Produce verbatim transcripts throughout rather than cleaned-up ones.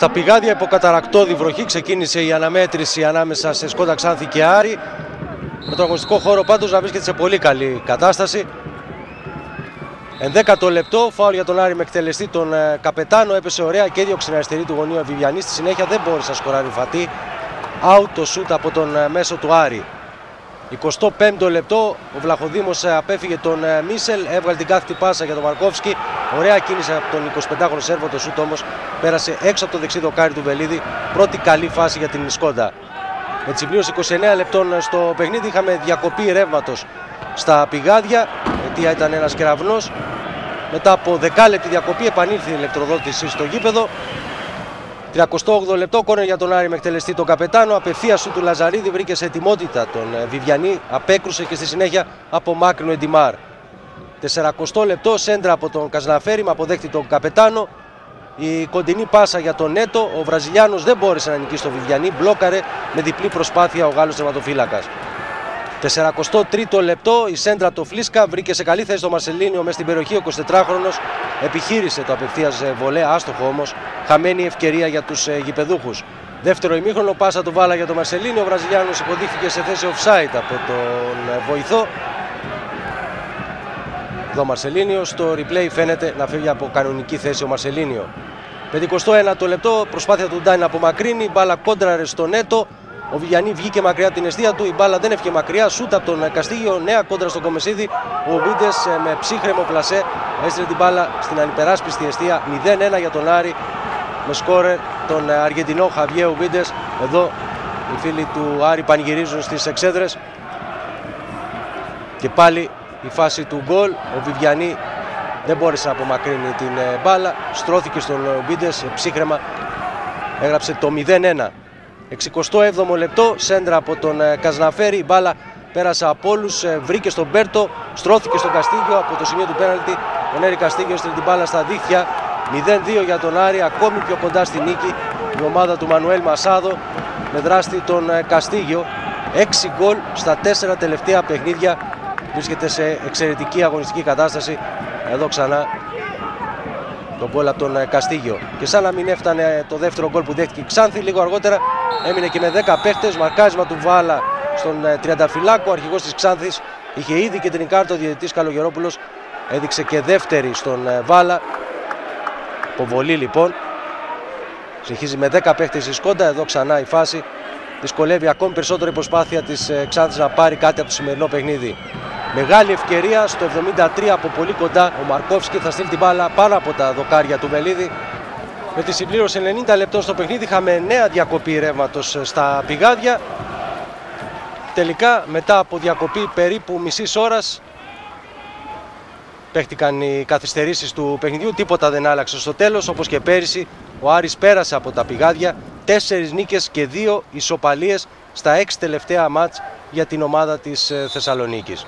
Στα πηγάδια υποκαταρακτώδη βροχή ξεκίνησε η αναμέτρηση ανάμεσα σε Σκόντα Ξάνθη και Άρη. Με τον αγωνιστικό χώρο πάντως να βρίσκεται σε πολύ καλή κατάσταση. Ενδέκατο λεπτό, φάουλ για τον Άρη με εκτελεστή τον ε, Καπετάνο. Έπεσε ωραία και έδιωξε την αριστερή του γωνίου Βιβιανή. Στη συνέχεια δεν μπόρεσε να σκοράρει Φατή. Out το σούτ από τον ε, μέσο του Άρη. εικοστό πέμπτο λεπτό, ο Βλαχοδήμος ε, απέφυγε τον ε, Μίσελ. Έβγαλε την κάθετη πάσα για τον Μαρκόφσκι. Ωραία κίνηση από τον εικοσιπεντάχρονο Σέρβο. Το σούτ όμως πέρασε έξω από το δεξί δοκάρι του Βελίδη. Πρώτη καλή φάση για την Σκόντα. Με τη συμπλήρωση είκοσι εννέα λεπτών στο παιχνίδι είχαμε διακοπή ρεύματος στα πηγάδια. Αιτία ήταν ένας κεραυνός. Μετά από δεκάλεπτη διακοπή επανήλθε η ηλεκτροδότηση στο γήπεδο. τριακοστό όγδοο λεπτό, κόρνερ για τον Άρη με εκτελεστή τον Καπετάνο. Απευθείας σου του Λαζαρίδη βρήκε σε ετοιμότητα τον Βιβιανή. Απέκρουσε και στη συνέχεια από μάκρυνο Εντιμάρ. σαρανταοστό λεπτό, σέντρα από τον Καζναφέρη με αποδέχτη τον Καπετάνο. Η κοντινή πάσα για τον Νέτο. Ο Βραζιλιάνος δεν μπόρεσε να νικήσει τον Βιβιανή. Μπλόκαρε με διπλή προσπάθεια ο Γάλλος τερματοφύλακας. σαραντατρίτο τρίτο λεπτό, η σέντρα από το Φλίσκα βρήκε σε καλή θέση τον Μαρσελίνιο μέσα στην περιοχή. Ο εικοσιτετράχρονος επιχείρησε το απευθείας βολέ, άστοχο όμως. Χαμένη ευκαιρία για τους γηπεδούχους. Δεύτερο ημίχρονο, πάσα του Βάλα για τον Μαρσελίνιο. Ο Βραζιλιάνος υποδείχθηκε σε θέση offside από τον βοηθό. Εδώ ο Μαρσελίνιο, στο replay φαίνεται να φεύγει από κανονική θέση ο Μαρσελίνιο. πενηκοστό ένατο λεπτό, προσπάθεια του Ντάιν να απομακρύνει, μπάλα κόντραρε στο Νέτο. Ο Βιβιανή βγήκε μακριά από την αιστεία του, η μπάλα δεν έφυγε μακριά. Σούτ από τον Καστίγιο, νέα κόντρα στον Κομεσίδη. Ο Βίντες με ψύχρεμο πλασέ έστειλε την μπάλα στην ανυπεράσπιστη αιστεία. μηδέν ένα για τον Άρη με σκόρερ τον Αργεντινό Χαβιέ Βίντες. Εδώ οι φίλοι του Άρη πανηγυρίζουν στις εξέδρες. Και πάλι η φάση του γκολ. Ο Βιβιανή δεν μπόρεσε να απομακρύνει την μπάλα. Στρώθηκε στον Βίντες ψύχρεμα. Έγραψε το μηδέν ένα. εξηκοστό έβδομο λεπτό, σέντρα από τον Καζναφέρη. Η μπάλα πέρασε από όλους, βρήκε στον Μπέρτο, στρώθηκε στον Καστίγιο από το σημείο του πέναλτι. Ο Νέρη Καστίγιο στείλει την μπάλα στα δίχτυα. μηδέν δύο για τον Άρη, ακόμη πιο κοντά στη νίκη η ομάδα του Μανουέλ Μασάδο με δράστη τον Καστίγιο. έξι γκολ στα τέσσερα τελευταία παιχνίδια. Βρίσκεται σε εξαιρετική αγωνιστική κατάσταση. Εδώ ξανά τον γκολ από τον Καστίγιο. Και σαν να μην έφτανε το δεύτερο γκολ που δέχτηκε η Ξάνθη, λίγο αργότερα έμεινε και με δέκα παίχτες. Μαρκάρισμα του Βάλα στον Τριανταφυλάκο, ο αρχηγός της Ξάνθης. Είχε ήδη και την κάρτα ο διαιτητής Καλογερόπουλος. Έδειξε και δεύτερη στον Βάλα. Αποβολή λοιπόν. Συνεχίζει με δέκα παίχτες η Σκόντα. Εδώ ξανά η φάση. Δυσκολεύει ακόμη περισσότερο η προσπάθεια της Ξάνθης να πάρει κάτι από το σημερινό παιχνίδι. Μεγάλη ευκαιρία στο εβδομήντα τρία από πολύ κοντά. Ο Μαρκόφσκι θα στείλει την μπάλα πάνω από τα δοκάρια του Βελίδη. Με τη συμπλήρωση ενενήντα λεπτών στο παιχνίδι είχαμε νέα διακοπή ρεύματος στα πηγάδια. Τελικά μετά από διακοπή περίπου μισής ώρας παίχτηκαν οι καθυστερήσεις του παιχνιδιού. Τίποτα δεν άλλαξε στο τέλος. Όπως και πέρυσι ο Άρης πέρασε από τα πηγάδια. Τέσσερις νίκες και δύο ισοπαλίες στα έξι τελευταία μάτς για την ομάδα της Θεσσαλονίκης.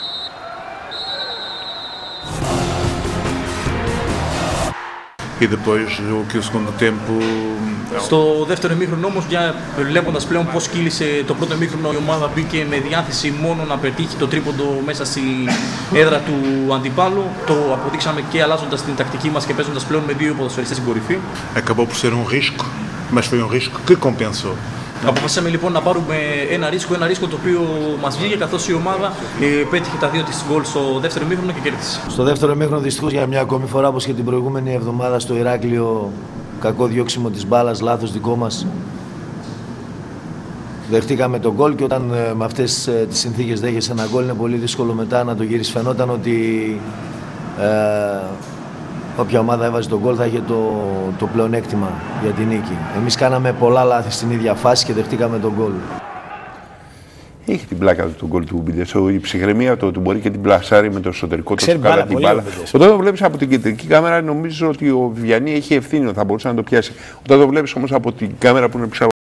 E depois o que o segundo tempo. Στο δεύτερο ημίχρονο όμως, βλέποντας πλέον πώς κύλησε το πρώτο ημίχρονο, η ομάδα μπήκε με διάθεση μόνο να πετύχει το τρίποντο μέσα στη έδρα του αντιπάλου. Το αποδείξαμε και αλλάζοντας την τακτική μας και παίζοντας πλέον με δύο ποδοσφαιριστές στην κορυφή. Acabou por ser um risco, mas foi um risco que compensou. Αποφασίσαμε λοιπόν να πάρουμε ένα ρίσκο, ένα ρίσκο το οποίο μας βγήκε, καθώς η ομάδα ε, πέτυχε τα δύο της γκολ στο δεύτερο ημίχρονο και κέρδισε. Στο δεύτερο ημίχρονο δυστυχώς για μια ακόμη φορά, όπως και την προηγούμενη εβδομάδα στο Ηράκλειο, κακό διώξιμο της μπάλας, λάθος δικό μας. Δεχτήκαμε τον γκολ και όταν ε, με αυτές ε, τις συνθήκες δέχεσαι ένα γκολ είναι πολύ δύσκολο μετά να το γυρίσεις. Φαινόταν ότι ε, όποια ομάδα έβαζε τον γκολ θα είχε το, το πλεονέκτημα για την νίκη. Εμείς κάναμε πολλά λάθη στην ίδια φάση και δεχτήκαμε τον γκολ. Έχει την πλάκα του τον γκολ του Βίντες. Η ψυχραιμία του ότι μπορεί και την πλασάρει με το εσωτερικό του καλά την μπάλα. Όταν το βλέπεις από την κεντρική κάμερα, νομίζω ότι ο Βιβιανή έχει ευθύνη, θα μπορούσε να το πιάσει. Όταν το βλέπεις όμως από την κάμερα που είναι